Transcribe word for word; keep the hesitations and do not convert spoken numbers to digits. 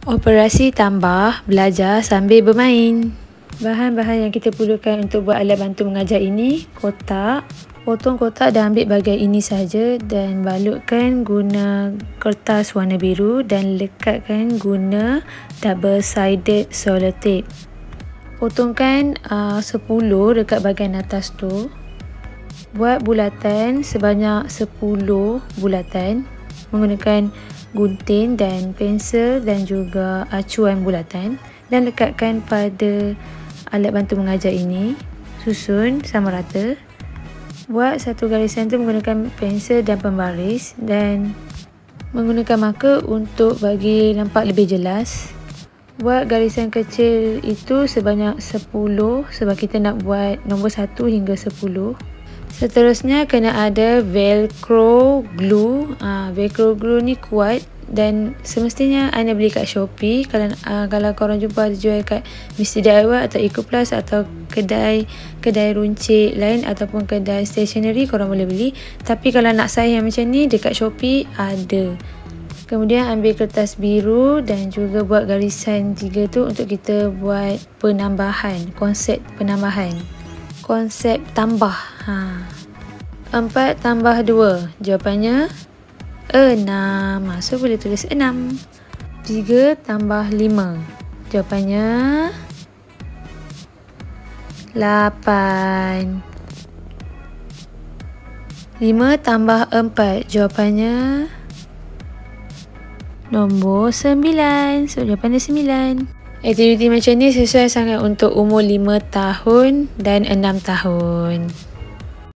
Operasi tambah, belajar sambil bermain. Bahan-bahan yang kita perlukan untuk buat alat bantu mengajar ini, kotak. Potong kotak dan ambil bahagian ini saja dan balutkan guna kertas warna biru dan lekatkan guna double sided sellotape. Potongkan uh, sepuluh dekat bahagian atas tu. Buat bulatan sebanyak sepuluh bulatan menggunakan gunting dan pensel dan juga acuan bulatan, dan lekatkan pada alat bantu mengajar ini. Susun sama rata. Buat satu garisan tu menggunakan pensel dan pembaris dan menggunakan marker untuk bagi nampak lebih jelas. Buat garisan kecil itu sebanyak sepuluh sebab kita nak buat nombor satu hingga sepuluh. Seterusnya kena ada velcro glue. Uh, velcro glue ni kuat dan semestinya anda beli kat Shopee. Kalau uh, kalau korang jumpa dijual kat Mister D I Y atau Ecoplus atau kedai kedai runcit lain ataupun kedai stationery, korang boleh beli. Tapi kalau nak saiz yang macam ni dekat Shopee ada. Kemudian ambil kertas biru dan juga buat garisan tiga tu untuk kita buat penambahan, konsep penambahan. Konsep tambah. Ha. empat tambah dua. Jawapannya enam. So boleh tulis enam. tiga tambah lima. Jawapannya lapan. lima tambah empat. Jawapannya nombor sembilan. So jawapannya sembilan. Aktiviti macam ni sesuai sangat untuk umur lima tahun dan enam tahun.